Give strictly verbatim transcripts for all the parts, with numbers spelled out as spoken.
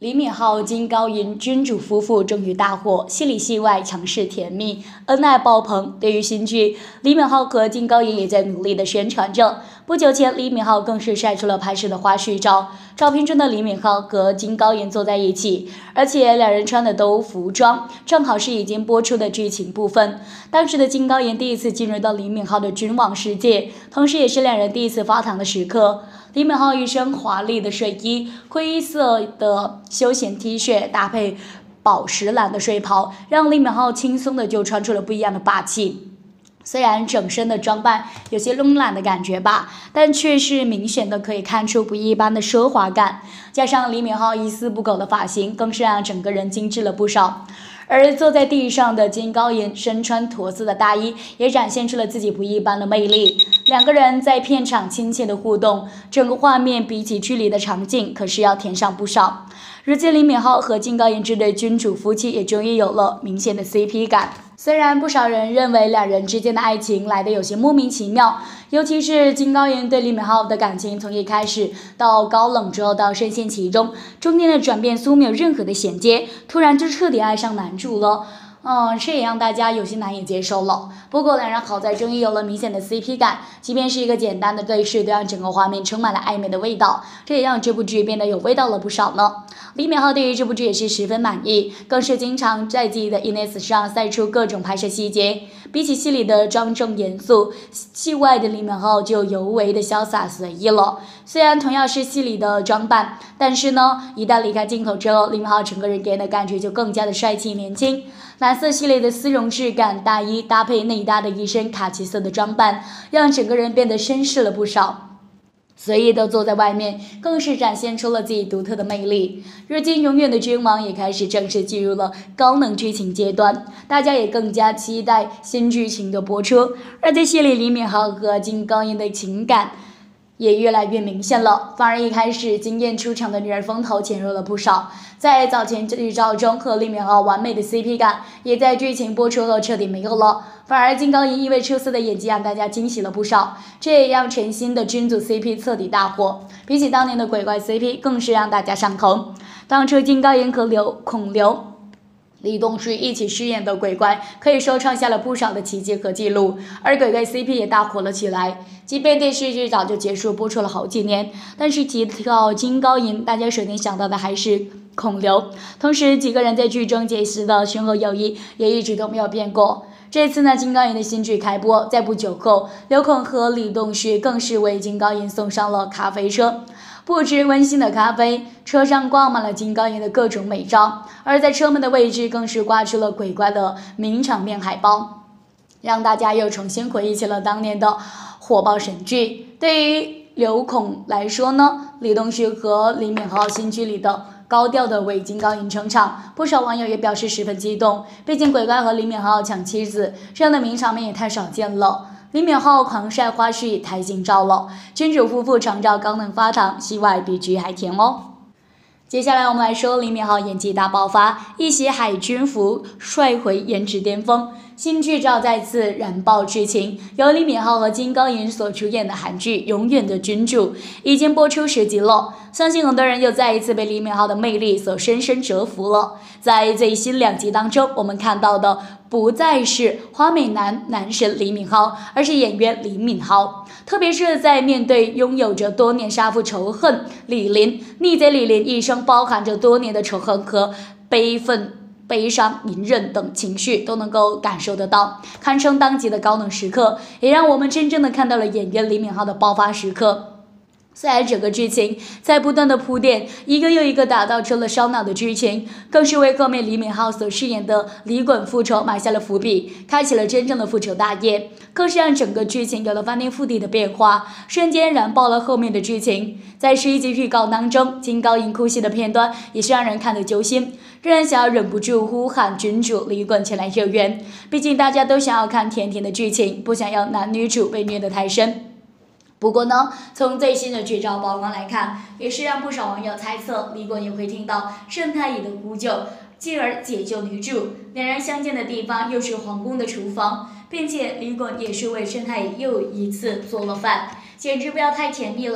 李敏镐、金高银君主夫妇终于大火，戏里戏外强势甜蜜，恩爱爆棚。对于新剧，李敏镐和金高银也在努力的宣传着。不久前，李敏镐更是晒出了拍摄的花絮照，照片中的李敏镐和金高银坐在一起，而且两人穿的都服装，正好是已经播出的剧情部分。当时的金高银第一次进入到李敏镐的君王世界，同时也是两人第一次发糖的时刻。李敏镐一身华丽的睡衣，灰色的休闲 T 恤搭配宝石蓝的睡袍，让李敏镐轻松的就穿出了不一样的霸气。虽然整身的装扮有些慵懒的感觉吧，但却是明显的可以看出不一般的奢华感。加上李敏镐一丝不苟的发型，更是让整个人精致了不少。而坐在地上的金高银身穿驼色的大衣，也展现出了自己不一般的魅力。两个人在片场亲切的互动，整个画面比起剧里的场景可是要甜上不少。如今李敏镐和金高银这对君主夫妻也终于有了明显的 C P 感。虽然不少人认为两人之间的爱情来得有些莫名其妙，尤其是金高银对李敏镐的感情从一开始到高冷之后到深陷其中，中间的转变似乎没有任何的衔接，突然就彻底爱上男主了。嗯，这也让大家有些难以接受了。不过两人好在终于有了明显的 C P 感，即便是一个简单的对视，都让整个画面充满了暧昧的味道，这也让这部剧变得有味道了不少呢。李敏镐对于这部剧也是十分满意，更是经常在自己的 ins 上晒出各种拍摄细节。比起戏里的庄重严肃，戏外的李敏镐就尤为的潇洒随意了。虽然同样是戏里的装扮，但是呢，一旦离开镜头之后，李敏镐整个人给人的感觉就更加的帅气年轻。蓝色系列的丝绒质感大衣搭配内搭的一身卡其色的装扮，让整个人变得绅士了不少。随意的坐在外面，更是展现出了自己独特的魅力。如今永远的君王也开始正式进入了高能剧情阶段，大家也更加期待新剧情的播出。而在戏里，李敏镐和金高银的情感也越来越明显了，反而一开始惊艳出场的女儿风头减弱了不少。在早前预告中和李敏镐完美的 C P 感，也在剧情播出后彻底没有了。反而金高银因为出色的演技让大家惊喜了不少，这也让全新的君主 C P 彻底大火。比起当年的鬼怪 C P， 更是让大家上头。当初金高银和刘孔刘李东旭一起饰演的鬼怪，可以说创下了不少的奇迹和记录，而鬼怪 C P 也大火了起来。即便电视剧早就结束播出了好几年，但是提到金高银，大家首先想到的还是孔刘。同时，几个人在剧中结识的深厚友谊也一直都没有变过。这次呢，金高银的新剧开播，在不久后，刘孔和李东旭更是为金高银送上了咖啡车。布置温馨的咖啡车上挂满了金高银的各种美照，而在车门的位置更是挂出了鬼怪的名场面海报，让大家又重新回忆起了当年的火爆神剧。对于刘孔来说呢，李东旭和李敏镐新剧里的高调的为金高银撑场，不少网友也表示十分激动。毕竟鬼怪和李敏镐抢妻子这样的名场面也太少见了。李敏镐狂晒花絮也太劲爆了，君主夫妇常照高能发糖，戏外比剧还甜哦。接下来我们来说李敏镐演技大爆发，一袭海军服帅回颜值巅峰。新剧照再次燃爆剧情，由李敏镐和金高银所出演的韩剧《永远的君主》已经播出十集了，相信很多人又再一次被李敏镐的魅力所深深折服了。在最新两集当中，我们看到的不再是花美男男神李敏镐，而是演员李敏镐。特别是在面对拥有着多年杀父仇恨李林，逆贼李林一生包含着多年的仇恨和悲愤、悲伤、隐忍等情绪都能够感受得到，堪称当集的高能时刻，也让我们真正的看到了演员李敏镐的爆发时刻。虽然整个剧情在不断的铺垫，一个又一个打造出了烧脑的剧情，更是为后面李敏镐所饰演的李衮复仇埋下了伏笔，开启了真正的复仇大业，更是让整个剧情有了翻天覆地的变化，瞬间燃爆了后面的剧情。在十一集预告当中，金高银哭戏的片段也是让人看得揪心，让人想要忍不住呼喊君主李衮前来救援。毕竟大家都想要看甜甜的剧情，不想要男女主被虐得太深。不过呢，从最新的剧照曝光来看，也是让不少网友猜测李衮也会听到盛太乙的呼救，进而解救女主。两人相见的地方又是皇宫的厨房，并且李衮也是为盛太乙又一次做了饭，简直不要太甜蜜了。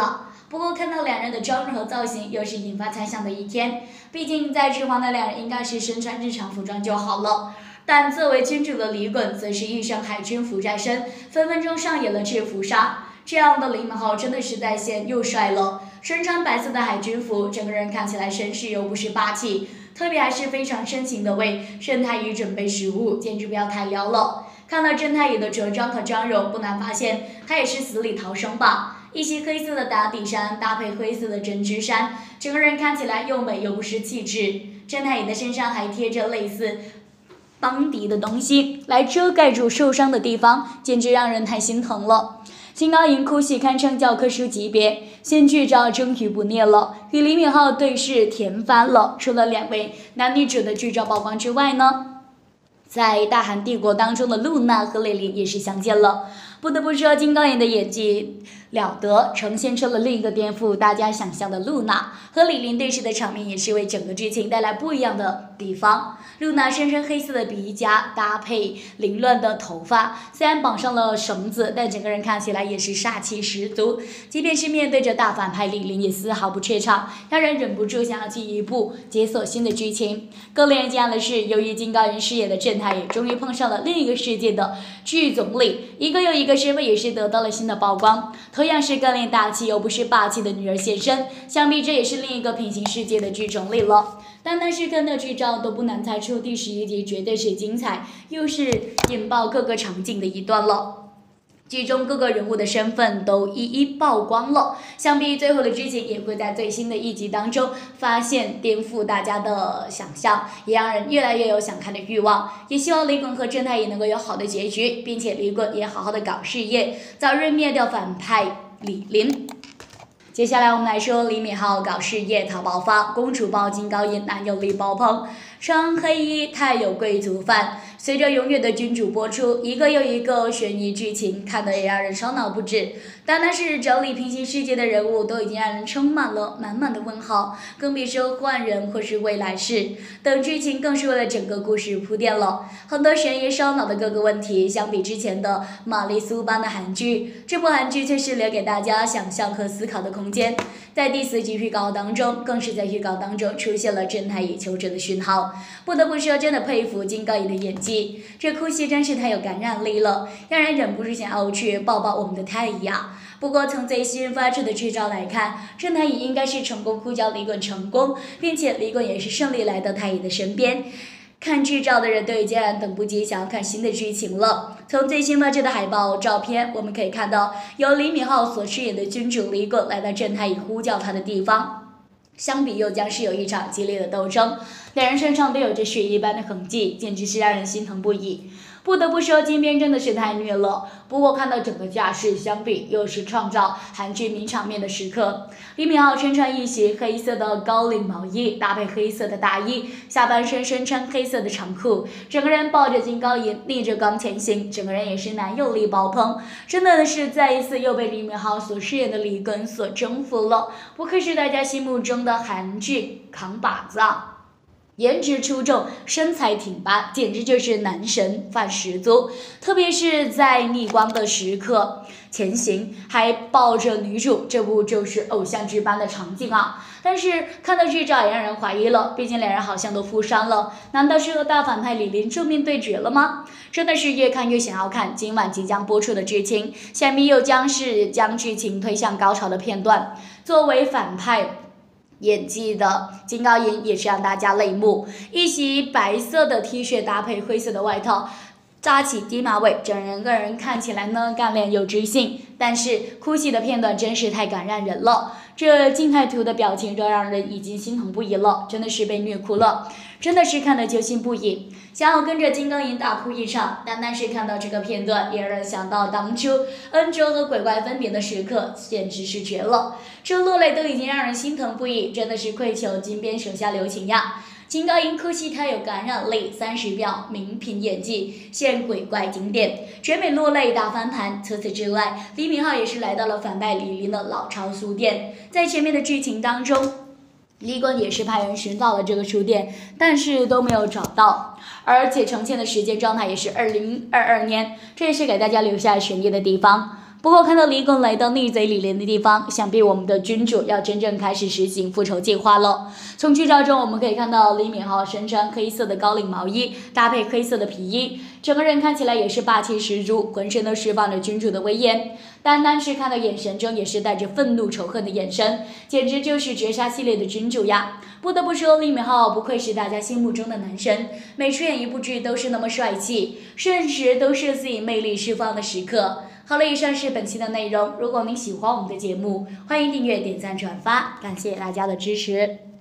不过看到两人的妆容和造型，又是引发猜想的一天。毕竟在纸房的两人应该是身穿日常服装就好了。但作为君主的李衮，则是一身海军服在身，分分钟上演了制服杀。这样的李敏镐真的是在线又帅了，身穿白色的海军服，整个人看起来绅士又不失霸气，特别还是非常深情的为郑太医准备食物，简直不要太撩了。看到郑太医的着装和妆容，不难发现她也是死里逃生吧。一袭黑色的打底衫搭配灰色的针织衫，整个人看起来又美又不失气质。郑太医的身上还贴着类似邦迪的东西来遮盖住受伤的地方，简直让人太心疼了。金高银哭戏堪称教科书级别，新剧照终于不虐了，与李敏镐对视甜翻了。除了两位男女主的剧照曝光之外呢，在大韩帝国当中的露娜和李玲也是相见了。不得不说，金高银的演技了得，呈现出了另一个颠覆大家想象的露娜。和李玲对视的场面也是为整个剧情带来不一样的地方。露娜身穿黑色的皮夹，搭配凌乱的头发，虽然绑上了绳子，但整个人看起来也是煞气十足。即便是面对着大反派李玲，也丝毫不怯场，让人忍不住想要进一步解锁新的剧情。更令人惊讶的是，由于金高银饰演的正太也终于碰上了另一个世界的剧总理，一个又一个身份也是得到了新的曝光。同样是更令大气又不失霸气的女儿现身，想必这也是另一个平行世界的剧总理了。单单是看到剧照都不难猜出，第十一集绝对是精彩，又是引爆各个场景的一段了。剧中各个人物的身份都一一曝光了，想必最后的剧情也会在最新的一集当中发现，颠覆大家的想象，也让人越来越有想看的欲望。也希望李衮和郑太医能够有好的结局，并且李衮也好好的搞事业，早日灭掉反派李林。接下来我们来说李敏镐搞事业讨爆发，公主抱金高银，男友力爆棚，穿黑衣太有贵族范。随着永远的君主播出，一个又一个悬疑剧情，看得也让人烧脑不止。单单是整理平行世界的人物，都已经让人充满了满满的问号，更别说换人或是未来式等剧情，更是为了整个故事铺垫了很多悬疑烧脑的各个问题。相比之前的玛丽苏般的韩剧，这部韩剧却是留给大家想象和思考的空间。在第四集预告当中，更是在预告当中出现了正太乙求诊的讯号。不得不说，真的佩服金高银的演技，这哭戏真是太有感染力了，让人忍不住想要去抱抱我们的太乙啊。不过从最新发出的剧照来看，郑太乙应该是成功呼叫李衮成功，并且李衮也是顺利来到太乙的身边。看剧照的人都已经让人等不及想要看新的剧情了。从最新发出的海报照片，我们可以看到由李敏镐所饰演的君主李衮来到郑太乙呼叫他的地方，相比又将是有一场激烈的斗争，两人身上都有着血一般的痕迹，简直是让人心疼不已。不得不说，金边真的是太虐了。不过看到整个架势相比，又是创造韩剧名场面的时刻。李敏镐身穿一袭黑色的高领毛衣，搭配黑色的大衣，下半身身穿黑色的长裤，整个人抱着金高银，逆着光前行，整个人也是男友力爆棚，真的是再一次又被李敏镐所饰演的李衮所征服了。不愧是大家心目中的韩剧扛把子啊！颜值出众，身材挺拔，简直就是男神范十足。特别是在逆光的时刻前行，还抱着女主，这不就是偶像剧般的场景啊？但是看到剧照也让人怀疑了，毕竟两人好像都负伤了，难道是和大反派李林正面对决了吗？真的是越看越想要看今晚即将播出的剧情，想必又将是将剧情推向高潮的片段。作为反派演技的金高银也是让大家泪目，一袭白色的 T 恤搭配灰色的外套，扎起低马尾，整人个人看起来呢干练有知性，但是哭戏的片段真是太感染人了，这静态图的表情都让人已经心疼不已了，真的是被虐哭了，真的是看得揪心不已，想要跟着金高银大哭一场。单单是看到这个片段，也让人想到当初恩卓和鬼怪分别的时刻，简直是绝了，这落泪都已经让人心疼不已，真的是愧疚金边手下留情呀。金高银哭戏太有感染力，三十秒名品演技，现鬼怪经典，绝美落泪大翻盘。除此之外，李敏镐也是来到了反派李林的老巢书店，在前面的剧情当中，李衮也是派人寻找了这个书店，但是都没有找到，而且呈现的时间状态也是二零二二年，这也是给大家留下悬念的地方。 不过看到李耿来到逆贼李连的地方，想必我们的君主要真正开始实行复仇计划了。从剧照中我们可以看到李敏镐身穿黑色的高领毛衣，搭配黑色的皮衣，整个人看起来也是霸气十足，浑身都释放着君主的威严。单单是看到眼神中也是带着愤怒仇恨的眼神，简直就是绝杀系列的君主呀！不得不说，李敏镐不愧是大家心目中的男神，每出演一部剧都是那么帅气，瞬时都是自己魅力释放的时刻。好了，以上是本期的内容。如果您喜欢我们的节目，欢迎订阅、点赞、转发，感谢大家的支持。